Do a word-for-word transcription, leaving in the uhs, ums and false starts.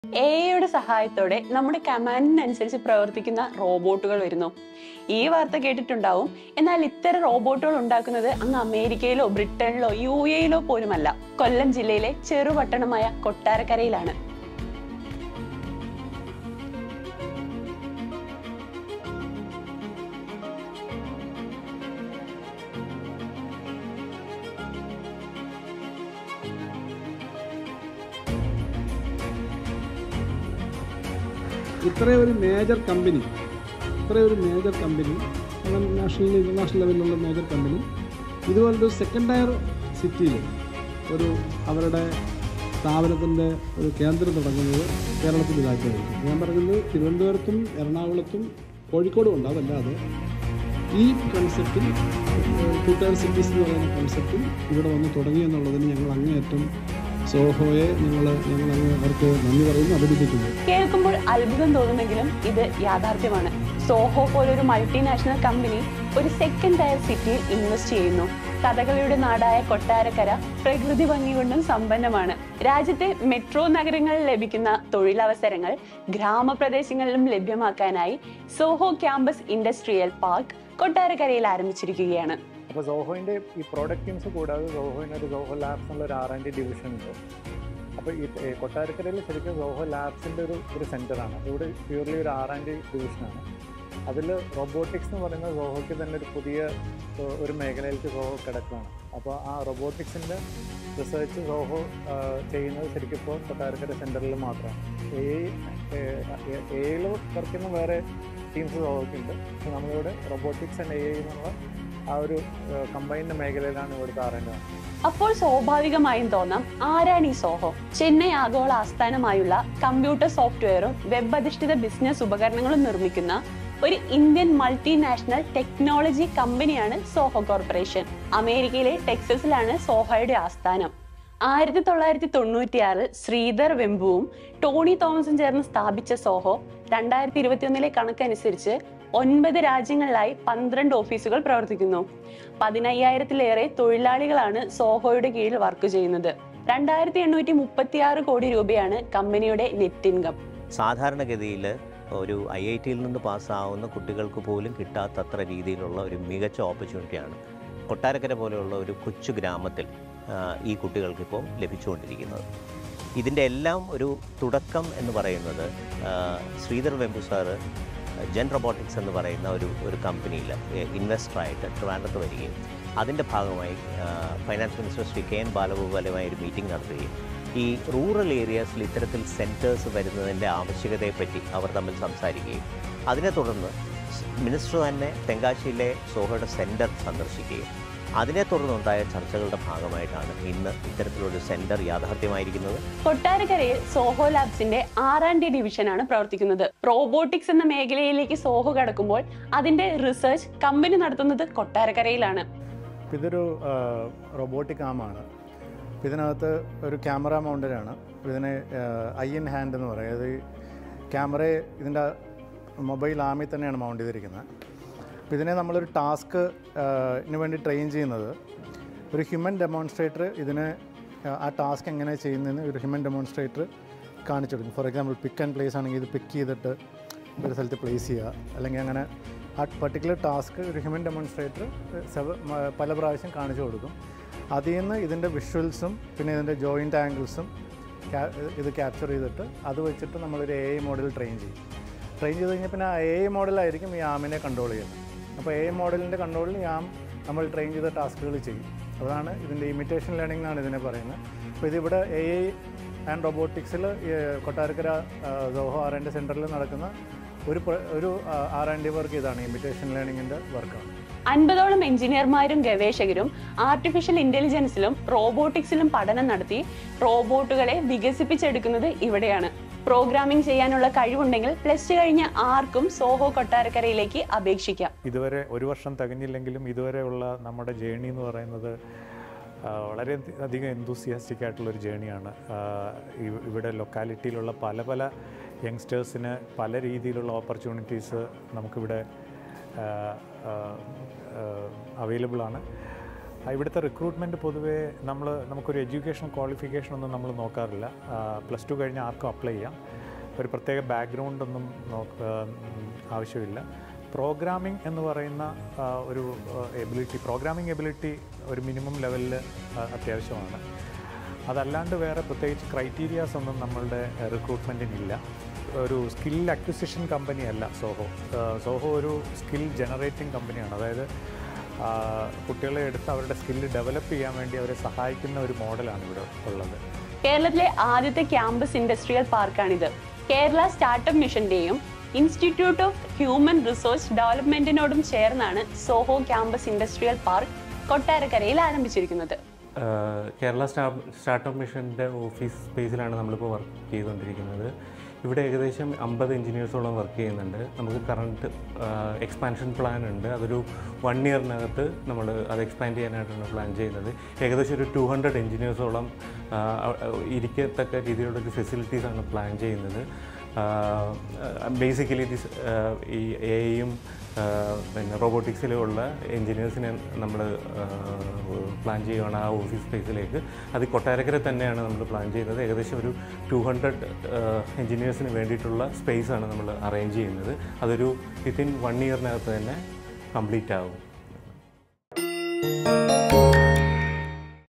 A ഐയുടെ സഹായത്തോടെ നമ്മുടെ കമാൻഡിനനുസരിച്ച് പ്രവർത്തിക്കുന്ന റോബോട്ടുകൾ വരുന്നു. ഈ വാർത്ത കേട്ടിട്ടുണ്ടാവും. എന്നാൽ ഇത്തരം റോബോട്ടുകൾ ഉണ്ടാക്കുന്നത് അങ്ങ് അമേരിക്കയിലോ ബ്രിട്ടനിലോ യു എയിലോ പോലുമല്ല, കൊല്ലം ജില്ലയിലെ ചെറുപട്ടണമായ കൊട്ടാരക്കരയിലാണ്. ഇത്രയൊരു മേജർ കമ്പനി ഇത്രയൊരു മേജർ കമ്പനി നാഷണൽ ഇൻ്റർനാഷണൽ ലെവലിലുള്ള മേജർ കമ്പനി ഇതുപോലൊരു സെക്കൻഡ് ടയർ സിറ്റിയിൽ ഒരു അവരുടെ സ്ഥാപനത്തിൻ്റെ ഒരു കേന്ദ്രം തുടങ്ങുന്നത് കേരളത്തിൽ ഇതാക്കിയായിരിക്കും. ഞാൻ പറയുന്നത് തിരുവനന്തപുരത്തും എറണാകുളത്തും കോഴിക്കോടും ഉണ്ട്. അതല്ലാതെ ഈ കൺസെപ്റ്റിൽ ടു ടയർ സിറ്റീസ് എന്ന് പറയുന്ന കൺസെപ്റ്റിൽ ഇവിടെ വന്ന് തുടങ്ങി എന്നുള്ളതിന് ഞങ്ങൾ അങ്ങേയറ്റം സോഹോയെ ഞങ്ങൾ ഞങ്ങൾ അവർക്ക് നന്ദി പറയുന്നു, അഭിനന്ദിക്കുന്നു. കേൾക്കുമ്പോൾ അത്ഭുതം തോന്നുമെങ്കിലും ഇത് യാഥാർത്ഥ്യമാണ്. സോഹോ പോലൊരു മൾട്ടിനാഷണൽ കമ്പനി ഒരു സെക്കൻഡ് ടയർ സിറ്റിയിൽ ഇൻവെസ്റ്റ് ചെയ്യുന്നു. കഥകളിയുടെ നാടായ കൊട്ടാരക്കര പ്രകൃതി ഭംഗി കൊണ്ടും സമ്പന്നമാണ്. രാജ്യത്തെ മെട്രോ നഗരങ്ങളിൽ ലഭിക്കുന്ന തൊഴിലവസരങ്ങൾ ഗ്രാമപ്രദേശങ്ങളിലും ലഭ്യമാക്കാനായി സോഹോ ക്യാമ്പസ് ഇൻഡസ്ട്രിയൽ പാർക്ക് കൊട്ടാരക്കരയിൽ ആരംഭിച്ചിരിക്കുകയാണ്. അപ്പോൾ സോഹോയിൻ്റെ ഈ പ്രോഡക്റ്റ് ടീംസ് കൂടാതെ സോഹോയിന് ഒരു സോഹോ ലാബ്സ് എന്നുള്ള ഒരു ആർ ആൻഡ് ഡി ഡിവിഷൻ ഉണ്ട്. അപ്പോൾ ഈ കൊട്ടാരക്കരയിൽ ശരിക്കും സോഹോ ലാബ്സിൻ്റെ ഒരു ഒരു സെൻറ്ററാണ്. ഇവിടെ പ്യൂർലി ഒരു ആർ ആൻഡ് ഡി ഡിവിഷനാണ്. അതിൽ റോബോട്ടിക്സ് എന്ന് പറയുന്നത് സോഹോയ്ക്ക് തന്നെ ഒരു പുതിയ ഒരു മേഖലയിലേക്ക് സോഹോ കിടക്കുകയാണ്. അപ്പോൾ ആ റോബോട്ടിക്സിൻ്റെ റിസർച്ച് സോഹോ ചെയ്യുന്നത് ശരിക്കും ഇപ്പോൾ കൊട്ടാരക്കര സെൻറ്ററിൽ മാത്രമാണ്. എ ഐയിൽ വർക്ക് ചെയ്യുന്ന വേറെ ടീംസ് സോഹോയ്ക്കുണ്ട്. പക്ഷേ നമ്മളിവിടെ റോബോട്ടിക്സ് ആൻഡ് എ ഐ എന്നുള്ള ആ ഒരു കമ്പൈൻഡ് മേഖലയിലാണ് ഇവിടുത്തെ ആറേണ്ടത്. അപ്പോൾ സ്വാഭാവികമായും തോന്നാം, ആരാണ് ഈ സോഹോ? ചെന്നൈ ആഗോള ആസ്ഥാനമായുള്ള കമ്പ്യൂട്ടർ സോഫ്റ്റ്വെയറും വെബ് അധിഷ്ഠിത ബിസിനസ് ഉപകരണങ്ങളും നിർമ്മിക്കുന്ന ഒരു ഇന്ത്യൻ മൾട്ടിനാഷണൽ ടെക്നോളജി കമ്പനിയാണ് സോഹോ കോർപ്പറേഷൻ. അമേരിക്കയിലെ ടെക്സസിലാണ് സോഹോയുടെ ആസ്ഥാനം. ആയിരത്തി തൊള്ളായിരത്തി തൊണ്ണൂറ്റിയാറിൽ ശ്രീധർ വെമ്പുവും ടോണി തോമസും ചേർന്ന് സ്ഥാപിച്ച സോഹോ രണ്ടായിരത്തി ഇരുപത്തി ഒന്നിലെ കണക്കനുസരിച്ച് ഒൻപത് രാജ്യങ്ങളിലായി പന്ത്രണ്ട് ഓഫീസുകൾ പ്രവർത്തിക്കുന്നു. പതിനയ്യായിരത്തിലേറെ തൊഴിലാളികളാണ് സോഹോയുടെ കീഴിൽ വർക്ക് ചെയ്യുന്നത്. രണ്ടായിരത്തി എണ്ണൂറ്റി മുപ്പത്തി ആറ് കോടി രൂപയാണ് കമ്പനിയുടെ നെറ്റ് ഇൻകം. സാധാരണഗതിയിൽ ഒരു ഐ ഐ ടിയിൽ നിന്ന് പാസ്സാവുന്ന കുട്ടികൾക്ക് പോലും കിട്ടാത്തത്ര രീതിയിലുള്ള ഒരു മികച്ച ഓപ്പർച്യൂണിറ്റിയാണ് കൊട്ടാരക്കര പോലെയുള്ള ഒരു കൊച്ചു ഗ്രാമത്തിൽ ഈ കുട്ടികൾക്കിപ്പോൾ ലഭിച്ചുകൊണ്ടിരിക്കുന്നത്. ഇതിൻ്റെ എല്ലാം ഒരു തുടക്കം എന്ന് പറയുന്നത് ശ്രീധർ വെമ്പു സാറ് ജെൻ റോബോട്ടിക്സ് എന്ന് പറയുന്ന ഒരു ഒരു കമ്പനിയിൽ ഇൻവെസ്റ്ററായിട്ട് ട്രിവാൻഡ്രത്ത് വരികയും അതിൻ്റെ ഭാഗമായി finance minister Shri K N ബാലഗോപാലുമായി ഒരു മീറ്റിംഗ് നടത്തുകയും ഈ റൂറൽ ഏരിയാസിൽ ഇത്തരത്തിൽ സെൻറ്റേഴ്സ് വരുന്നതിൻ്റെ ആവശ്യകതയെപ്പറ്റി അവർ തമ്മിൽ സംസാരിക്കുകയും അതിനെ തുടർന്ന് മിനിസ്റ്റർ തന്നെ തെങ്കാശിയിലെ സോഹോയുടെ സെൻറ്റർ സന്ദർശിക്കുകയും അതിനെ തുടർന്നുണ്ടായ ചർച്ചകളുടെ ഭാഗമായിട്ടാണ് ഇന്ന് ഇത്തരത്തിലൊരു സെന്റർ യാഥാർത്ഥ്യമായിരിക്കുന്നത്. കൊട്ടാരക്കരയിൽ സോഹോ ലാബ്സിന്റെ ആർ ആൻഡ് ഡി ഡിവിഷനാണ് പ്രവർത്തിക്കുന്നത്. റോബോട്ടിക്സ് എന്ന മേഖലയിലേക്ക് സോഹോ കടക്കുമ്പോൾ അതിന്റെ റിസർച്ച് കമ്പനി നടത്തുന്നത് കൊട്ടാരക്കരയിലാണ്. ഇതൊരു റോബോട്ടിക് ആമാണ്. ഇതിനകത്ത് ഒരു ക്യാമറ മൗണ്ടഡാണ്. ഇതിനെ ഐ ഇൻ ഹാൻഡ് എന്ന് പറയും. അത് ക്യാമറയെ ഇതിൻ്റെ മൊബൈൽ ആമിൽ തന്നെയാണ് മൗണ്ട് ചെയ്തിരിക്കുന്നത്. അപ്പോൾ ഇതിനെ നമ്മളൊരു ടാസ്ക് ഇതിന് വേണ്ടി ട്രെയിൻ ചെയ്യുന്നത് ഒരു ഹ്യൂമൻ ഡെമോൺസ്ട്രേറ്റർ ഇതിനെ ആ ടാസ്ക് എങ്ങനെ ചെയ്യുന്നതെന്ന് ഒരു ഹ്യൂമൻ ഡെമോൺസ്ട്രേറ്റർ കാണിച്ചു കൊടുക്കും. For example pick and place ആണെങ്കിൽ ഇത് പിക്ക് ചെയ്തിട്ട് ഒരു സ്ഥലത്ത് പ്ലേസ് ചെയ്യുക, അല്ലെങ്കിൽ അങ്ങനെ ആ പർട്ടിക്കുലർ ടാസ്ക് ഒരു ഹ്യൂമൻ ഡെമോൺസ്ട്രേറ്റർ പല പ്രാവശ്യം കാണിച്ചു കൊടുക്കും. അതിൽ നിന്ന് ഇതിൻ്റെ വിഷ്വൽസും പിന്നെ ഇതിൻ്റെ ജോയിൻ്റ് ആംഗിൾസും ഇത് ക്യാപ്ചർ ചെയ്തിട്ട് അത് വെച്ചിട്ട് നമ്മളൊരു എ ഐ മോഡൽ ട്രെയിൻ ചെയ്യും. ട്രെയിൻ ചെയ്ത് കഴിഞ്ഞാൽ പിന്നെ ആ എ ഐ മോഡലായിരിക്കും ഈ ആമിനെ കൺട്രോൾ ചെയ്യുന്നത്. അപ്പോൾ എ ഐ മോഡലിൻ്റെ കൺട്രോളിൽ ഈ ആം നമ്മൾ ട്രെയിൻ ചെയ്ത ടാസ്കുകൾ ചെയ്യും. അതാണ് ഇതിൻ്റെ ഇമിറ്റേഷൻ ലേണിംഗ് എന്നാണ് ഇതിനെ പറയുന്നത്. അപ്പോൾ ഇതിവിടെ എ ഐ ആൻഡ് റോബോട്ടിക്സിൽ Kottarakkara Zoho R and D സെൻറ്ററിൽ നടക്കുന്ന ഒരു ഒരു ആർ ആൻഡ് ഡി വർക്ക് ഇതാണ്, ഇമിറ്റേഷൻ ലേണിങ്ങിൻ്റെ വർക്കാണ്. അൻപതോളം എഞ്ചിനീയർമാരും ഗവേഷകരും ആർട്ടിഫിഷ്യൽ ഇന്റലിജൻസിലും റോബോട്ടിക്സിലും പഠനം നടത്തി റോബോട്ടുകളെ വികസിപ്പിച്ചെടുക്കുന്നത് ഇവിടെയാണ്. പ്രോഗ്രാമിംഗ് ചെയ്യാനുള്ള കഴിവുണ്ടെങ്കിൽ പ്ലസ് ടു കഴിഞ്ഞ ആർക്കും സോഹോ കൊട്ടാരക്കരയിലേക്ക് അപേക്ഷിക്കാം. ഇതുവരെ ഒരു വർഷം തികഞ്ഞില്ലെങ്കിലും ഇതുവരെയുള്ള നമ്മുടെ ജേണി എന്ന് പറയുന്നത് വളരെ അധികം എന്തൂസിയാസ്റ്റിക് ആയിട്ടുള്ളൊരു ജേണിയാണ്. ഇവിടെ ലൊക്കാലിറ്റിയിലുള്ള പല പല യങ്സ്റ്റേഴ്സിന് പല രീതിയിലുള്ള ഓപ്പർച്യൂണിറ്റീസ് നമുക്കിവിടെ അവൈലബിൾ ആണ്. ഇവിടുത്തെ റിക്രൂട്ട്മെൻറ്റ് പൊതുവേ നമ്മൾ നമുക്കൊരു എഡ്യൂക്കേഷൻ ക്വാളിഫിക്കേഷൻ ഒന്നും നമ്മൾ നോക്കാറില്ല. പ്ലസ് ടു കഴിഞ്ഞ് ആർക്കും അപ്ലൈ ചെയ്യാം. ഒരു പ്രത്യേക ബാക്ക്ഗ്രൗണ്ടൊന്നും നോക്ക ആവശ്യമില്ല. പ്രോഗ്രാമിംഗ് എന്ന് പറയുന്ന ഒരു എബിലിറ്റി പ്രോഗ്രാമിംഗ് എബിലിറ്റി ഒരു മിനിമം ലെവലിൽ അത്യാവശ്യമാണ്. അതല്ലാണ്ട് വേറെ പ്രത്യേകിച്ച് ക്രൈറ്റീരിയാസ് ഒന്നും നമ്മളുടെ റിക്രൂട്ട്മെൻറ്റിനില്ല. ഒരു സ്കിൽ അക്വിസിഷൻ കമ്പനിയല്ല സോഹോ. സോഹോ ഒരു സ്കിൽ ജനറേറ്റിംഗ് കമ്പനിയാണ്. അതായത് കുട്ടികളെ എടുത്ത് അവരുടെ സ്കില്ല് ഡെവലപ്പ് ചെയ്യാൻ വേണ്ടി അവരെ സഹായിക്കുന്ന ഒരു മോഡലാണ് ഇവിടെ ഉള്ളത്. കേരളത്തിലെ ആദ്യത്തെ ക്യാമ്പസ് ഇൻഡസ്ട്രിയൽ പാർക്കാണിത്. കേരള സ്റ്റാർട്ടപ്പ് മിഷന്റെയും ഇൻസ്റ്റിറ്റ്യൂട്ട് ഓഫ് ഹ്യൂമൻ റിസോഴ്സ് ഡെവലപ്മെന്റിനോടും ചേർന്നാണ് സോഹോ ക്യാമ്പസ് ഇൻഡസ്ട്രിയൽ പാർക്ക് കൊട്ടാരക്കരയിൽ ആരംഭിച്ചിരിക്കുന്നത്. കേരള സ്റ്റാ സ്റ്റാർട്ടപ്പ് മിഷൻ്റെ ഓഫീസ് സ്പേസിലാണ് നമ്മളിപ്പോൾ വർക്ക് ചെയ്തുകൊണ്ടിരിക്കുന്നത്. ഇവിടെ ഏകദേശം അമ്പത് എഞ്ചിനീയേഴ്സോളം വർക്ക് ചെയ്യുന്നുണ്ട്. നമുക്ക് കറണ്ട് എക്സ്പാൻഷൻ പ്ലാൻ ഉണ്ട്. അതൊരു വൺ ഇയറിനകത്ത് നമ്മൾ അത് എക്സ്പാൻഡ് ചെയ്യാനായിട്ടാണ് പ്ലാൻ ചെയ്യുന്നത്. ഏകദേശം ഒരു ടു ഹൺഡ്രഡ് എഞ്ചിനീയേഴ്സോളം ഇരിക്കത്തക്ക രീതിയിലുള്ളൊരു ഫെസിലിറ്റീസാണ് പ്ലാൻ ചെയ്യുന്നത്. ബേസിക്കലി ദിസ് ഈ എ ഐയും പിന്നെ റോബോട്ടിക്സിലുള്ള എൻജിനീയേഴ്സിനെ നമ്മൾ പ്ലാൻ ചെയ്യുകയാണ് ആ ഓഫീസ് സ്പേസിലേക്ക്. അത് കൊട്ടാരക്കര തന്നെയാണ് നമ്മൾ പ്ലാൻ ചെയ്യുന്നത്. ഏകദേശം ഒരു ടു ഹൺഡ്രഡ് എൻജിനീയേഴ്സിന് വേണ്ടിയിട്ടുള്ള സ്പേസാണ് നമ്മൾ അറേഞ്ച് ചെയ്യുന്നത്. അതൊരു വിത്തിൻ വൺ ഇയറിനകത്ത് തന്നെ കംപ്ലീറ്റ് ആകും.